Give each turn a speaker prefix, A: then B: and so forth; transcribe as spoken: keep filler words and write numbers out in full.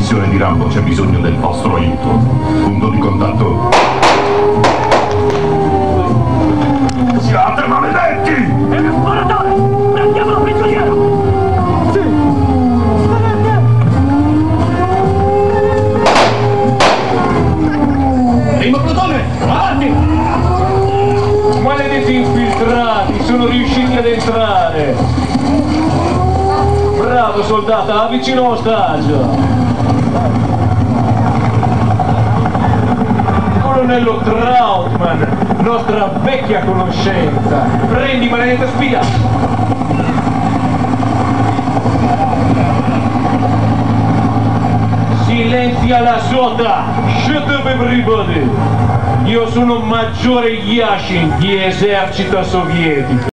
A: missione di Rambo c'è bisogno del vostro aiuto. Punto di contatto. Siate maledetti!
B: È uno sporatore! Prendiamolo prigioniero! Sì! Primo plotone, avanti!
C: Maledetti infiltrati, sono riusciti ad entrare! Bravo soldata, avvicino ostaggio! Colonnello Trautmann, nostra vecchia conoscenza! Prendi, maledetta spia! Silenzia la sota! Shut up everybody! Io sono Maggiore Yashin di esercito sovietico.